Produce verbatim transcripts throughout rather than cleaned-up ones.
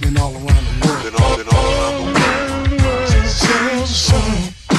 been all around the world. Been all, been all around the world. Sing song.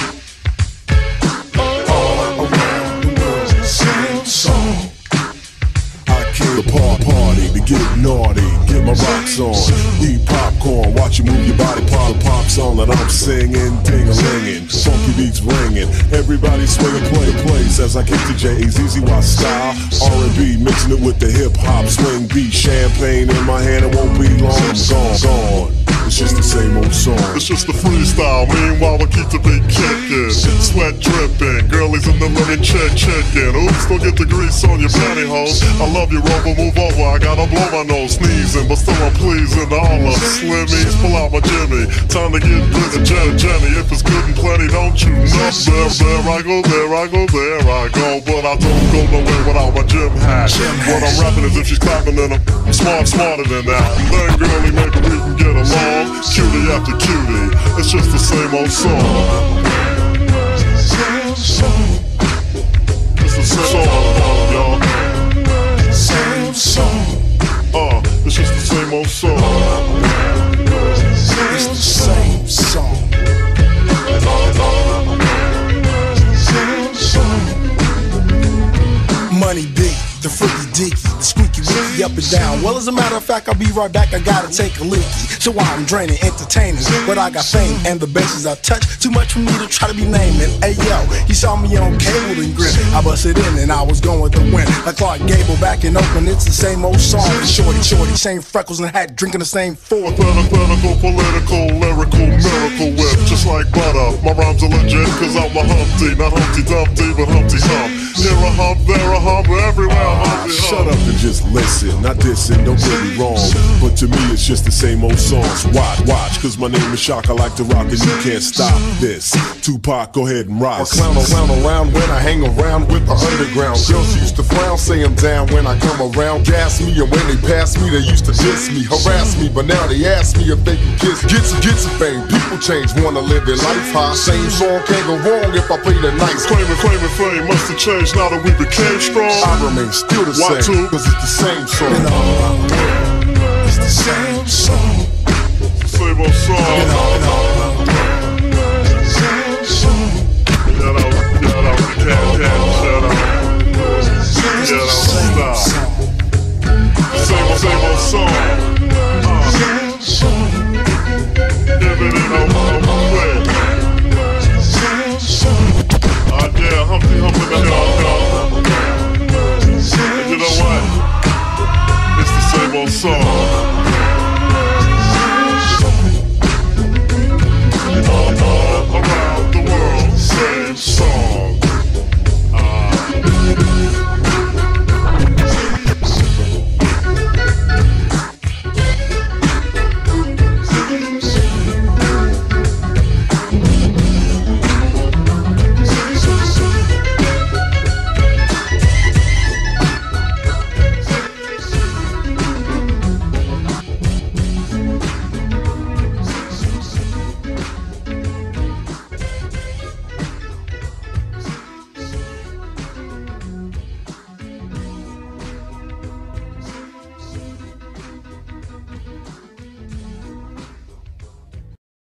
All around the world. Sing song. I came to par party to get naughty, get my rocks on, eat popcorn, watch you move your body, pop the pop song that I'm singing, ding-a-linging, funky beats ringing, everybody swinging, play place as I kick the J-A-Z-Z Y style, R and B mixing it with the hip hop swing beat, champagne in my hand, it won't be long, I'm gone, gone. It's just the same old song. It's just a freestyle, meanwhile I keep the beat kicking. Sweat dripping, girlies in the living check checking. Oops, don't get the grease on your pantyhose. I love you, Rover, move over, I gotta blow my nose. Sneezing, but still I'm pleasing to all of Slimmies, pull out my Jimmy. Time to get busy, Jenny, Jenny. If it's good and plenty, don't you know? There, there I go, there I go, there I go. But I don't go nowhere without my gym hat. What I'm rapping is if she's clapping, then I'm smart, smarter than that. Then girlie, maybe we can get along. Cutie after cutie, it's just the same old song. It's the same song, y'all. Same song. Uh, it's just the same old song. It's the same song. Same song. Money big, the freaky deaky, the squeaky wicky up and down. Well, as a matter of fact, I'll be right back. I gotta take a leaky. So I'm draining entertainers, but I got fame and the bases I touch. Too much for me to try to be naming. Hey yo, you saw me on cable and grin. I busted in and I was going to win. Like Clark Gable back in Oakland, it's the same old song. Shorty, shorty, same freckles and hat, drinking the same four. Political, political, lyrical, miracle whip, just like butter. My rhymes are legit, cause I'm a Humpty, not Humpty Dumpty, but Humpty Hump. Here a hump, there a hump, everywhere a Humpty Hump. Shut up and just listen, not dissing, don't get me wrong. But to me it's just the same old songs. Watch, watch, cause my name is Shock, I like to rock and you can't stop this. Tupac, go ahead and rock. I clown around around when I hang around with the underground. Girls used to frown, say I'm down when I come around. Gas me, and when they pass me, they used to diss me, harass me, but now they ask me if they can kiss. Get some, get some fame, people change, wanna live their life high. Same song can't go wrong if I play the nice. Claiming, claiming fame must have changed now that we became strong. I remain still the Why same, too? cause it's the same song. Been all around the world. It's the same song. Same old song.